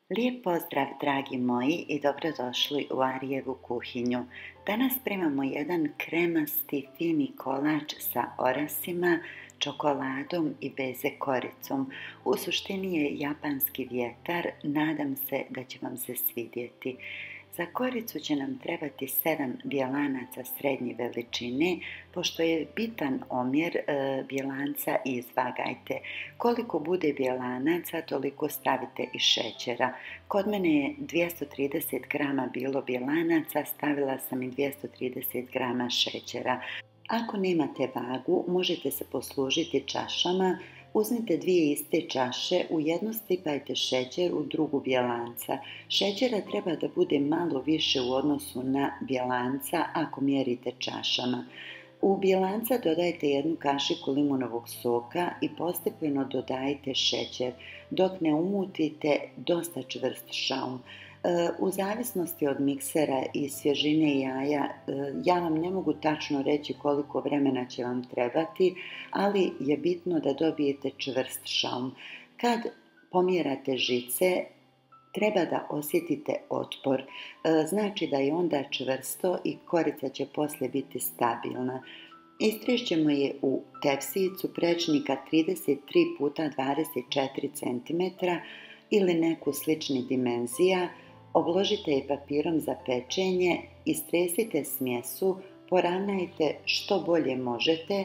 Lijep pozdrav, dragi moji, i dobrodošli u Arijevu kuhinju. Danas spremamo jedan kremasti, fini kolač sa orasima, čokoladom i beze koricom. U suštini je japanski vjetar, nadam se da će vam se svidjeti. Za koricu će nam trebati 7 bjelanaca srednje veličine. Pošto je bitan omjer bjelanca, izvagajte. Koliko bude bjelanaca, toliko stavite i šećera. Kod mene je 230 grama bilo bjelanaca, stavila sam i 230 grama šećera. Ako nemate vagu, možete se poslužiti čašama. Uzmite 2 iste čaše, u jednu sipajte šećer, u drugu bjelanca. Šećera treba da bude malo više u odnosu na bjelanca ako mjerite čašama. U bjelanca dodajte 1 kašiku limunovog soka i postepeno dodajte šećer, dok ne umutite dosta čvrst šaum. U zavisnosti od miksera i svježine jaja, ja vam ne mogu tačno reći koliko vremena će vam trebati, ali je bitno da dobijete čvrst šaum. Kad pomjerate žice, treba da osjetite otpor, znači da je onda čvrsto i korica će poslije biti stabilna. Istrešćemo je u tepsijicu prečnika 33 x 24 cm ili neku sličnih dimenzija. Obložite je papirom za pečenje, istresite smjesu, poravnajte što bolje možete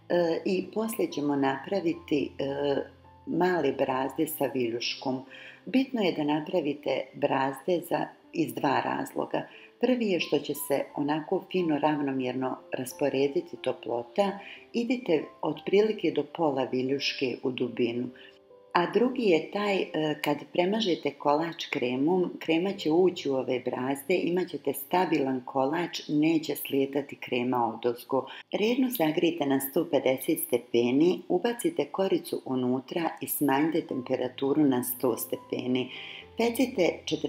i poslije ćemo napraviti male brazde sa viljuškom. Bitno je da napravite brazde iz 2 razloga. Prvi je što će se onako fino ravnomjerno rasporediti toplota, idite otprilike do pola viljuške u dubinu. A drugi je taj, kad premažete kolač kremom, krema će ući u ove brazde, imat ćete stabilan kolač, neće slijetati krema odozgo. Redno zagrijte na 150 stepeni, ubacite koricu unutra i smanjite temperaturu na 100 stepeni. Pecite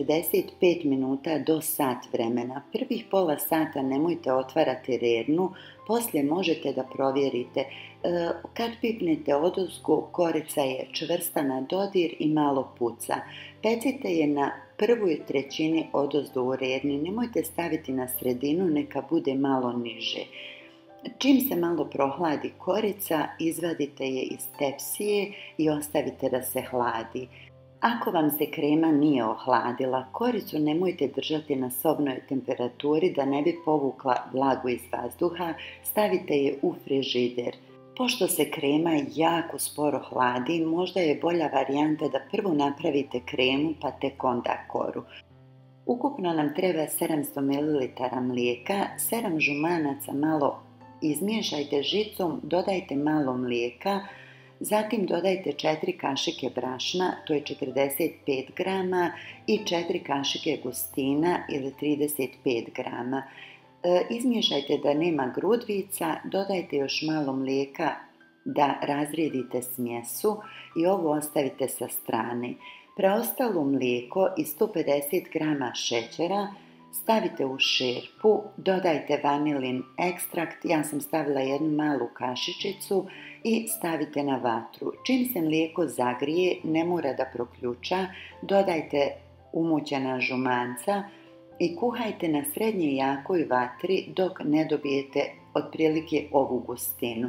45 minuta do sat vremena. Prvih pola sata nemojte otvarati rednu, poslije možete da provjerite. Kad pipnete odozgo, korica je čvrsta na dodir i malo puca. Pecite je na 1/3 odozdo u redni, nemojte staviti na sredinu, neka bude malo niže. Čim se malo prohladi korica, izvadite je iz tepsije i ostavite da se hladi. Ako vam se krema nije ohladila, koricu nemojte držati na sobnoj temperaturi da ne bi povukla vlagu iz vazduha, stavite je u frižider. Pošto se krema jako sporo hladi, možda je bolja varijanta da prvo napravite kremu pa tek onda koru. Ukupno nam treba 700 ml mlijeka, 7 žumanaca malo izmiješajte žicom, dodajte malo mlijeka, zatim dodajte 4 kašike brašna, to je 45 grama, i 4 kašike gustina ili 35 grama. Izmiješajte da nema grudvica, dodajte još malo mlijeka da razrijedite smjesu i ovo ostavite sa strane. Preostalo mlijeko i 150 grama šećera stavite u šerpu, dodajte vanilin ekstrakt, ja sam stavila 1 malu kašičicu i stavite na vatru. Čim se mlijeko zagrije, ne mora da proključa, dodajte umućena žumanca i kuhajte na srednje jakoj vatri dok ne dobijete otprilike ovu gustinu.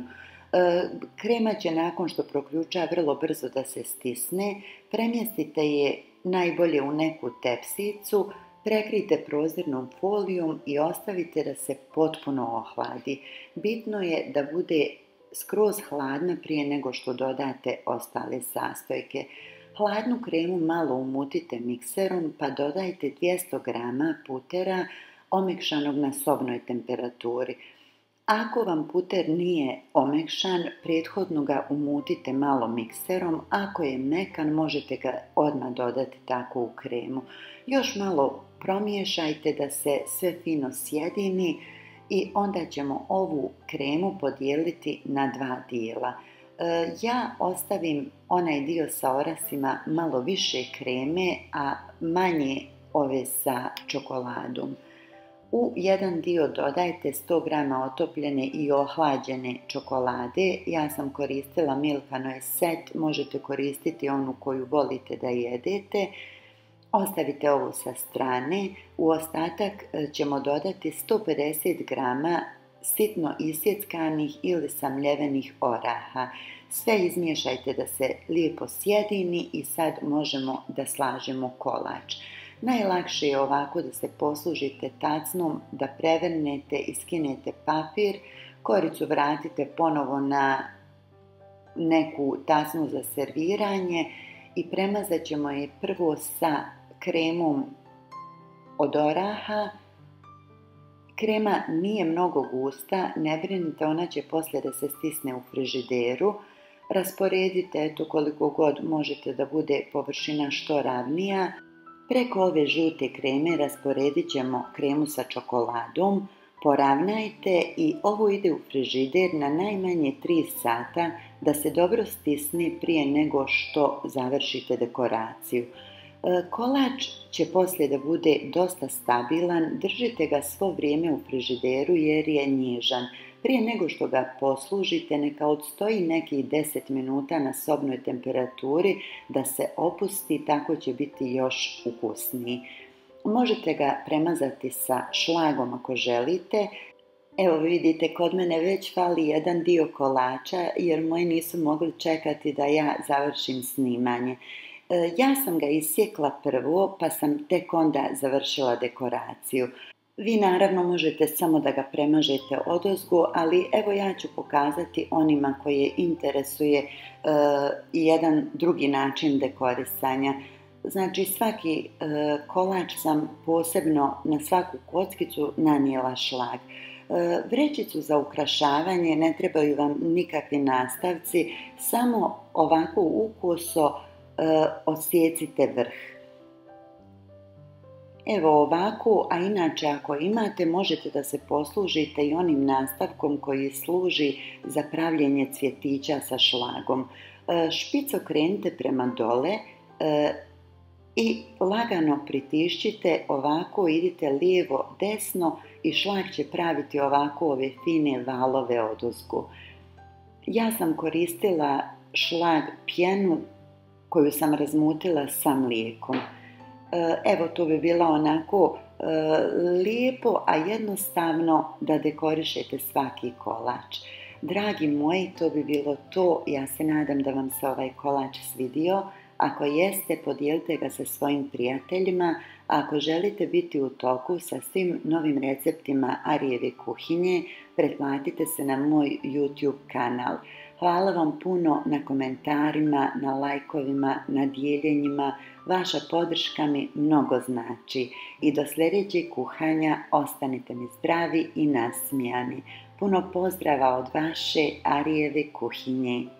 Krema će nakon što proključa vrlo brzo da se stisne, premjestite je najbolje u neku tepsijicu, prekrijte prozirnom folijom i ostavite da se potpuno ohladi. Bitno je da bude skroz hladna prije nego što dodate ostale sastojke. Hladnu kremu malo umutite mikserom pa dodajte 200 grama putera omekšanog na sobnoj temperaturi. Ako vam puter nije omekšan, prethodno ga umutite malo mikserom, ako je mekan možete ga odmah dodati tako u kremu. Još malo promiješajte da se sve fino sjedini i onda ćemo ovu kremu podijeliti na 2 dijela. Ja ostavim onaj dio sa orasima malo više kreme, a manje ove sa čokoladom. U jedan dio dodajte 100 grama otopljene i ohlađene čokolade. Ja sam koristila Milka Noisette, možete koristiti onu koju volite da jedete. Ostavite ovo sa strane, u ostatak ćemo dodati 150 grama sitno isjeckanih ili samljevenih oraha. Sve izmiješajte da se lijepo sjedini i sad možemo da slažemo kolač. Najlakše je ovako da se poslužite tacnom, da prevrnete i skinete papir, koricu vratite ponovo na neku tacnu za serviranje i premazat ćemo je prvo sa kremom od oraha. Krema nije mnogo gusta, ne brinite, ona će poslije da se stisne u frižideru. Rasporedite koliko god možete da bude površina što ravnija. Preko ove žute kreme rasporedit ćemo kremu sa čokoladom. Poravnajte i ovo ide u frižider na najmanje 3 sata da se dobro stisne prije nego što završite dekoraciju. Kolač će poslije da bude dosta stabilan, držite ga svo vrijeme u frižideru jer je nježan. Prije nego što ga poslužite, neka odstoji nekih 10 minuta na sobnoj temperaturi da se opusti, tako će biti još ukusniji. Možete ga premazati sa šlagom ako želite. Evo vidite, kod mene već fali jedan dio kolača jer moji nisu mogli čekati da ja završim snimanje. Ja sam ga isjekla prvo, pa sam tek onda završila dekoraciju. Vi naravno možete samo da ga premažete odozgo, ali evo ja ću pokazati onima koje interesuje jedan drugi način dekorisanja. Znači svaki kolač sam posebno na svaku kockicu nanijela šlag. Vrećicu za ukrašavanje ne trebaju vam nikakvi nastavci, samo ovako ukoso odsjecite vrh. Evo ovako, a inače ako imate možete da se poslužite i onim nastavkom koji služi za pravljenje cvjetića sa šlagom. Špic okrenite prema dole i lagano pritišćite, ovako idite lijevo, desno i šlag će praviti ovako ove fine valove odozgo. Ja sam koristila šlag pjenu koju sam razmutila sa mlijekom. Evo to bi bilo onako lijepo, a jednostavno da dekorišete svaki kolač. Dragi moji, to bi bilo to. Ja se nadam da vam se ovaj kolač svidio. Ako jeste, podijelite ga sa svojim prijateljima. Ako želite biti u toku sa svim novim receptima Arijeve kuhinje, pretplatite se na moj YouTube kanal. Hvala vam puno na komentarima, na lajkovima, na dijeljenjima. Vaša podrška mi mnogo znači. I do sljedećeg kuhanja ostanite mi zdravi i nasmijani. Puno pozdrava od vaše Arijeve kuhinje.